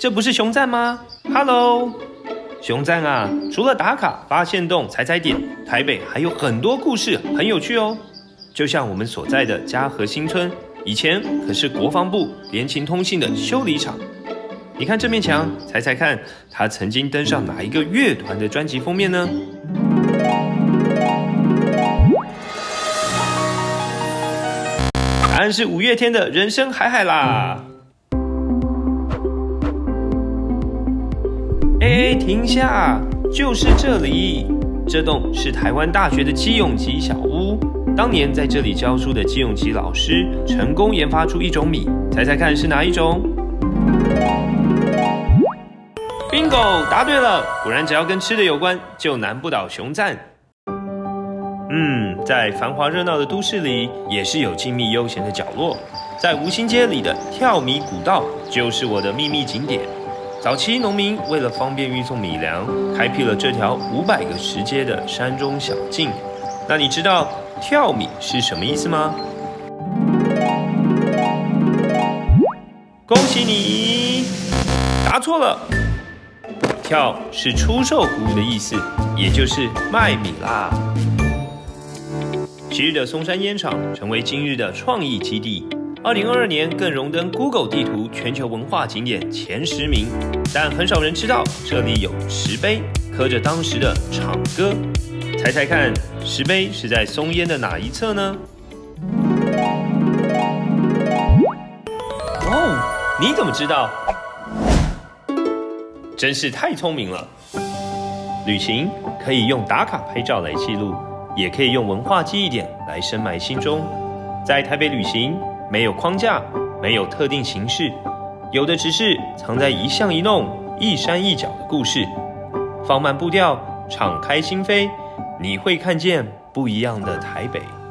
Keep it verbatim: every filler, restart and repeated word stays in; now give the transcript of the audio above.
这不是熊赞吗 ？Hello， 熊赞啊！除了打卡、发现动、踩踩点，台北还有很多故事，很有趣哦。就像我们所在的嘉禾新村，以前可是国防部联勤通信的修理厂。你看这面墙，猜猜看，它曾经登上哪一个乐团的专辑封面呢？答案是五月天的《人生海海》啦！哎，停下！就是这里，这栋是台湾大学的基永吉小屋。当年在这里教书的基永吉老师成功研发出一种米，猜猜看是哪一种 ？Bingo， 答对了！果然只要跟吃的有关，就难不倒熊赞。嗯，在繁华热闹的都市里，也是有静谧悠闲的角落。在吴兴街里的跳米古道，就是我的秘密景点。早期农民为了方便运送米粮，开辟了这条五百个石阶的山中小径。那你知道跳米是什么意思吗？恭喜你，答错了。跳是出售谷物的意思，也就是卖米啦。昔日的松山烟厂成为今日的创意基地，二零二二年更荣登 Google 地图全球文化景点前十名。但很少人知道，这里有石碑，刻着当时的厂歌。猜猜看，石碑是在松烟的哪一侧呢？哦，你怎么知道？真是太聪明了！旅行可以用打卡拍照来记录。也可以用文化记忆点来深埋心中。在台北旅行，没有框架，没有特定形式，有的只是藏在一巷一弄、一山一角的故事。放慢步调，敞开心扉，你会看见不一样的台北。